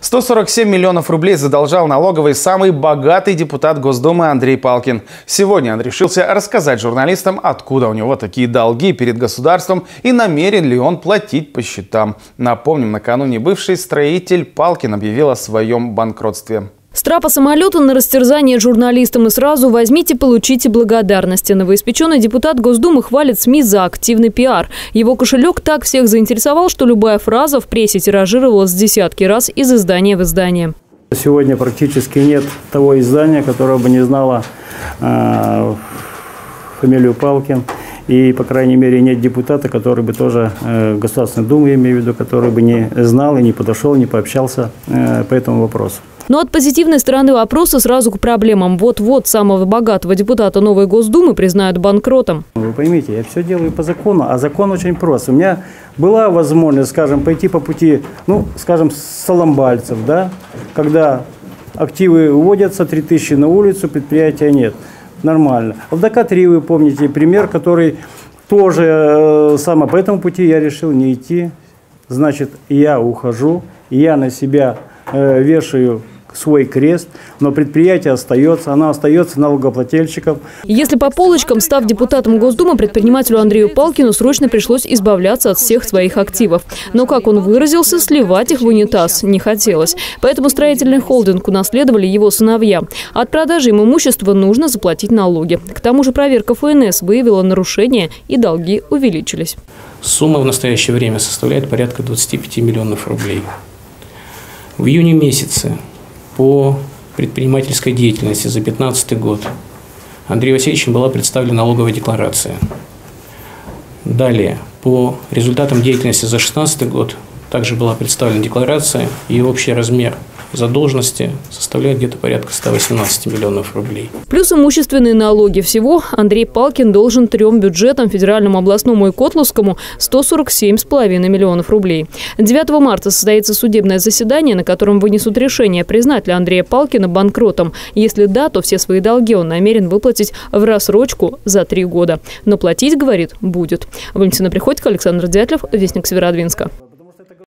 147 миллионов рублей задолжал налоговый самый богатый депутат Госдумы Андрей Палкин. Сегодня он решился рассказать журналистам, откуда у него такие долги перед государством и намерен ли он платить по счетам. Напомним, накануне бывший строитель Палкин объявил о своем банкротстве. С трапа самолета на растерзание журналистам и сразу возьмите, получите благодарности. Новоиспеченный депутат Госдумы хвалит СМИ за активный пиар. Его кошелек так всех заинтересовал, что любая фраза в прессе тиражировалась десятки раз из издания в издание. Сегодня практически нет того издания, которое бы не знало фамилию Палкин. И, по крайней мере, нет депутата, который бы тоже Государственной Думы, имею в виду, который бы не знал и не подошел, не пообщался по этому вопросу. Но от позитивной стороны вопроса сразу к проблемам. Вот-вот самого богатого депутата новой Госдумы признают банкротом. Вы поймите, я все делаю по закону, а закон очень прост. У меня была возможность, скажем, пойти по пути, скажем, соломбальцев, да, когда активы уводятся, 3000 на улицу, предприятия нет. Нормально. ЛДК-3, вы помните, пример, который тоже по этому пути я решил не идти. Значит, я ухожу, я на себя вешаю свой крест, но предприятие остается, оно остается налогоплательщиком. Если по полочкам, став депутатом Госдумы, предпринимателю Андрею Палкину срочно пришлось избавляться от всех своих активов. Но, как он выразился, сливать их в унитаз не хотелось. Поэтому строительный холдинг унаследовали его сыновья. От продажи им имущества нужно заплатить налоги. К тому же проверка ФНС выявила нарушения, и долги увеличились. Сумма в настоящее время составляет порядка 25 миллионов рублей. В июне месяце по предпринимательской деятельности за 2015 год Андрею Васильевичу была представлена налоговая декларация. Далее, по результатам деятельности за 2016 год также была представлена декларация, и общий размер задолженности составляет где-то порядка 118 миллионов рублей. Плюс имущественные налоги. Всего Андрей Палкин должен 3 бюджетам, федеральному, областному и Котловскому, 147,5 миллионов рублей. 9 марта состоится судебное заседание, на котором вынесут решение, признать ли Андрея Палкина банкротом. Если да, то все свои долги он намерен выплатить в рассрочку за 3 года. Но платить, говорит, будет. Валентина Приходько, Александр Дятлов, Вестник Северодвинска.